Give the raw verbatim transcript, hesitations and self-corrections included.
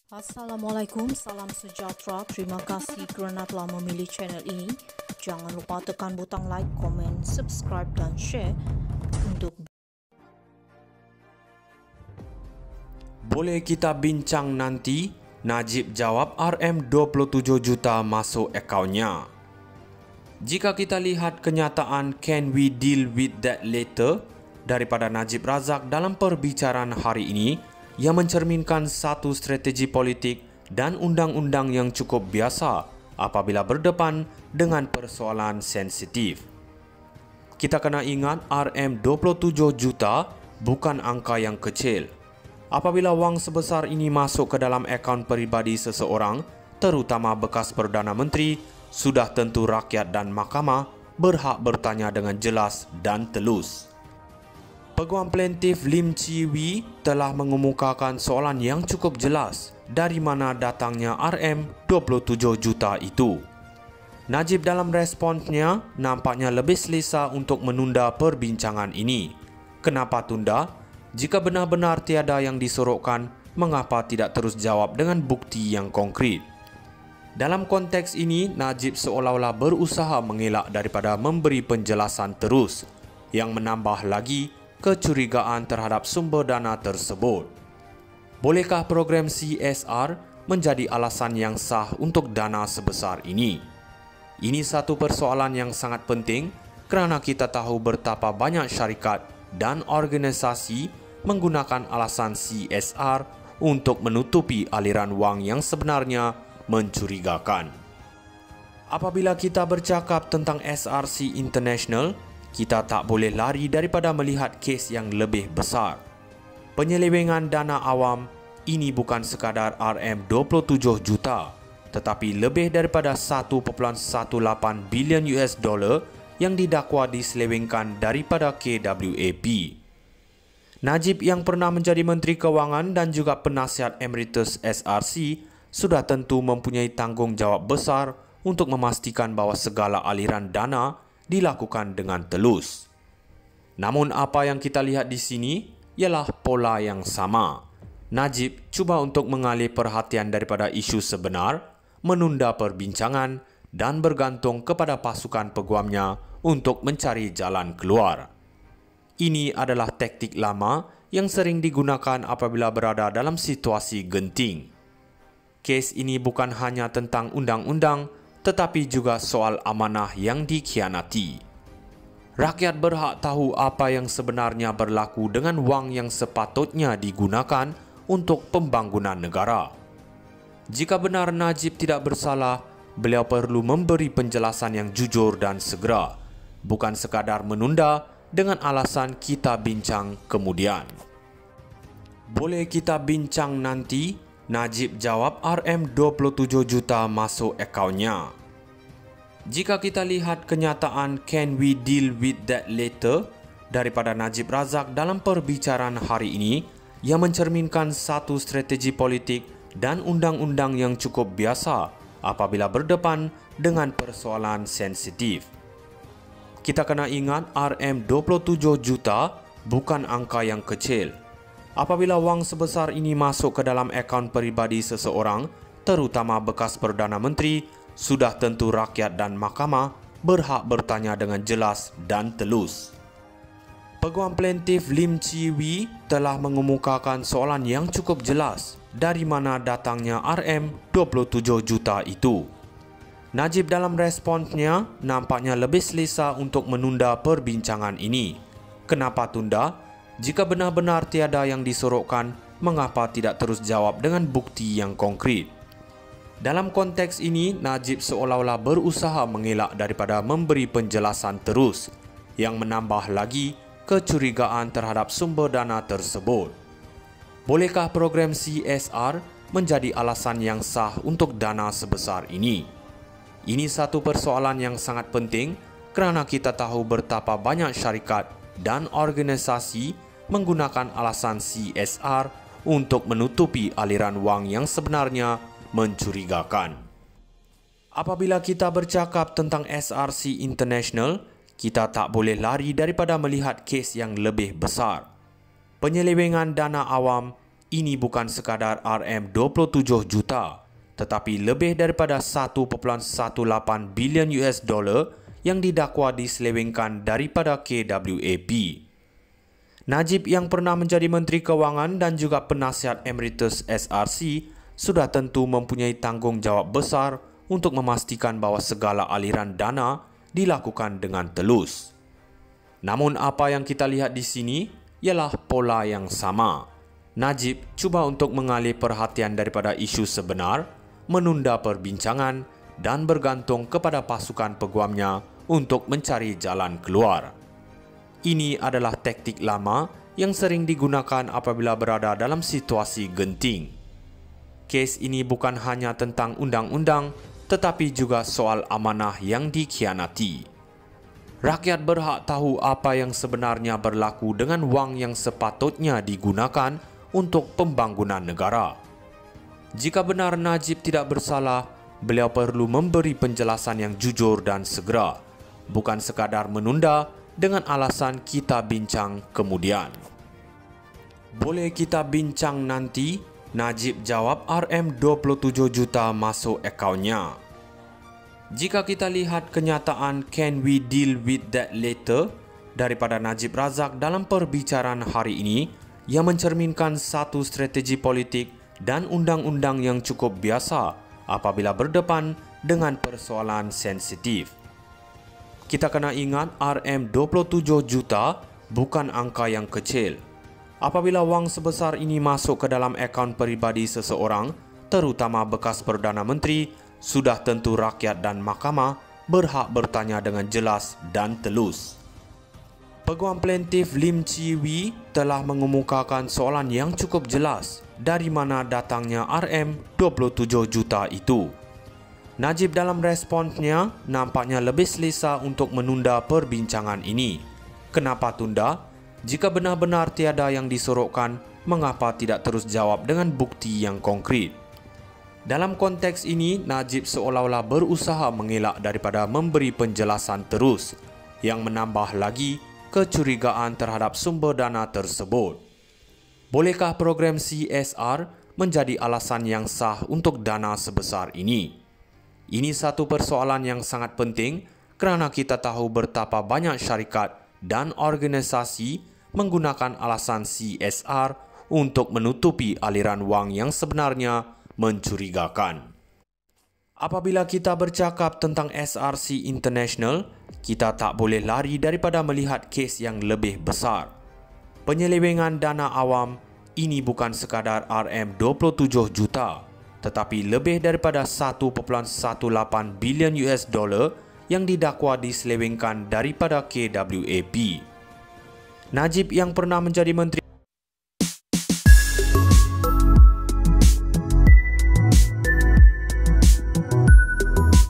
Assalamualaikum, salam sejahtera. Terima kasih kerana telah memilih channel ini. Jangan lupa tekan butang like, komen, subscribe dan share untuk Boleh kita bincang nanti? Najib jawab R M dua puluh tujuh juta masuk akaunnya. Jika kita lihat kenyataan "Can we deal with that later?" daripada Najib Razak dalam perbicaraan hari ini, yang mencerminkan satu strategi politik dan undang-undang yang cukup biasa apabila berdepan dengan persoalan sensitif. Kita kena ingat R M dua puluh tujuh juta bukan angka yang kecil. Apabila wang sebesar ini masuk ke dalam akaun peribadi seseorang, terutama bekas Perdana Menteri, sudah tentu rakyat dan mahkamah berhak bertanya dengan jelas dan telus. Peguam plaintif Lim Chee Wee telah mengemukakan soalan yang cukup jelas dari mana datangnya R M dua puluh tujuh juta itu. Najib dalam responsnya nampaknya lebih selesa untuk menunda perbincangan ini. Kenapa tunda? Jika benar-benar tiada yang disorokkan, mengapa tidak terus jawab dengan bukti yang konkret? Dalam konteks ini, Najib seolah-olah berusaha mengelak daripada memberi penjelasan terus, yang menambah lagi kecurigaan terhadap sumber dana tersebut. Bolehkah program C S R menjadi alasan yang sah untuk dana sebesar ini? Ini satu persoalan yang sangat penting kerana kita tahu betapa banyak syarikat dan organisasi menggunakan alasan C S R untuk menutupi aliran wang yang sebenarnya mencurigakan. Apabila kita bercakap tentang S R C International, kita tak boleh lari daripada melihat kes yang lebih besar. Penyelewengan dana awam ini bukan sekadar R M dua puluh tujuh juta, tetapi lebih daripada satu perpuluhan lapan belas bilion U S dollar yang didakwa diselewengkan daripada K W A P. Najib yang pernah menjadi Menteri Kewangan dan juga penasihat emeritus S R C sudah tentu mempunyai tanggungjawab besar untuk memastikan bahawa segala aliran dana dilakukan dengan telus. Namun apa yang kita lihat di sini ialah pola yang sama. Najib cuba untuk mengalih perhatian daripada isu sebenar, menunda perbincangan dan bergantung kepada pasukan peguamnya untuk mencari jalan keluar. Ini adalah taktik lama yang sering digunakan apabila berada dalam situasi genting. Kes ini bukan hanya tentang undang-undang, tetapi juga soal amanah yang dikhianati. Rakyat berhak tahu apa yang sebenarnya berlaku dengan wang yang sepatutnya digunakan untuk pembangunan negara. Jika benar Najib tidak bersalah, beliau perlu memberi penjelasan yang jujur dan segera, bukan sekadar menunda dengan alasan kita bincang kemudian. Boleh kita bincang nanti? Najib jawab R M dua puluh tujuh juta masuk akaunnya. Jika kita lihat kenyataan "Can we deal with that later?" daripada Najib Razak dalam perbicaraan hari ini, yang mencerminkan satu strategi politik dan undang-undang yang cukup biasa apabila berdepan dengan persoalan sensitif. Kita kena ingat R M dua puluh tujuh juta bukan angka yang kecil. Apabila wang sebesar ini masuk ke dalam akaun peribadi seseorang, terutama bekas Perdana Menteri, sudah tentu rakyat dan mahkamah berhak bertanya dengan jelas dan telus. Peguam plaintif Lim Chee Wee telah mengemukakan soalan yang cukup jelas dari mana datangnya R M dua puluh tujuh juta itu. Najib dalam responsnya nampaknya lebih selesa untuk menunda perbincangan ini. Kenapa tunda? Jika benar-benar tiada yang disorokkan, mengapa tidak terus jawab dengan bukti yang konkret? Dalam konteks ini, Najib seolah-olah berusaha mengelak daripada memberi penjelasan terus, yang menambah lagi kecurigaan terhadap sumber dana tersebut. Bolehkah program C S R menjadi alasan yang sah untuk dana sebesar ini? Ini satu persoalan yang sangat penting kerana kita tahu betapa banyak syarikat dan organisasi menggunakan alasan C S R untuk menutupi aliran wang yang sebenarnya mencurigakan. Apabila kita bercakap tentang S R C International, kita tak boleh lari daripada melihat kes yang lebih besar. Penyelewengan dana awam ini bukan sekadar R M dua puluh tujuh juta, tetapi lebih daripada satu perpuluhan lapan belas bilion U S dollar yang didakwa diselewengkan daripada K W A P. Najib yang pernah menjadi Menteri Kewangan dan juga penasihat emeritus S R C sudah tentu mempunyai tanggungjawab besar untuk memastikan bahawa segala aliran dana dilakukan dengan telus. Namun apa yang kita lihat di sini ialah pola yang sama. Najib cuba untuk mengalih perhatian daripada isu sebenar, menunda perbincangan dan bergantung kepada pasukan peguamnya untuk mencari jalan keluar. Ini adalah taktik lama yang sering digunakan apabila berada dalam situasi genting. Kes ini bukan hanya tentang undang-undang, tetapi juga soal amanah yang dikhianati. Rakyat berhak tahu apa yang sebenarnya berlaku dengan wang yang sepatutnya digunakan untuk pembangunan negara. Jika benar Najib tidak bersalah, beliau perlu memberi penjelasan yang jujur dan segera, bukan sekadar menunda dengan alasan kita bincang kemudian. Boleh kita bincang nanti? Najib jawab R M dua puluh tujuh juta masuk akaunnya. Jika kita lihat kenyataan "Can we deal with that later" daripada Najib Razak dalam perbicaraan hari ini, yang mencerminkan satu strategi politik dan undang-undang yang cukup biasa apabila berdepan dengan persoalan sensitif. Kita kena ingat R M dua puluh tujuh juta bukan angka yang kecil. Apabila wang sebesar ini masuk ke dalam akaun peribadi seseorang, terutama bekas Perdana Menteri, sudah tentu rakyat dan mahkamah berhak bertanya dengan jelas dan telus. Peguam plaintif Lim Chi Wee telah mengemukakan soalan yang cukup jelas dari mana datangnya R M dua puluh tujuh juta itu. Najib dalam responsnya nampaknya lebih selesa untuk menunda perbincangan ini. Kenapa tunda? Jika benar-benar tiada yang disorokkan, mengapa tidak terus jawab dengan bukti yang konkret? Dalam konteks ini, Najib seolah-olah berusaha mengelak daripada memberi penjelasan terus, yang menambah lagi kecurigaan terhadap sumber dana tersebut. Bolehkah program C S R menjadi alasan yang sah untuk dana sebesar ini? Ini satu persoalan yang sangat penting kerana kita tahu betapa banyak syarikat dan organisasi menggunakan alasan C S R untuk menutupi aliran wang yang sebenarnya mencurigakan. Apabila kita bercakap tentang S R C International, kita tak boleh lari daripada melihat kes yang lebih besar. Penyelewengan dana awam ini bukan sekadar R M dua puluh tujuh juta, tetapi lebih daripada satu perpuluhan lapan belas bilion U S dollar yang didakwa diselewengkan daripada K W A P. Najib yang pernah menjadi Menteri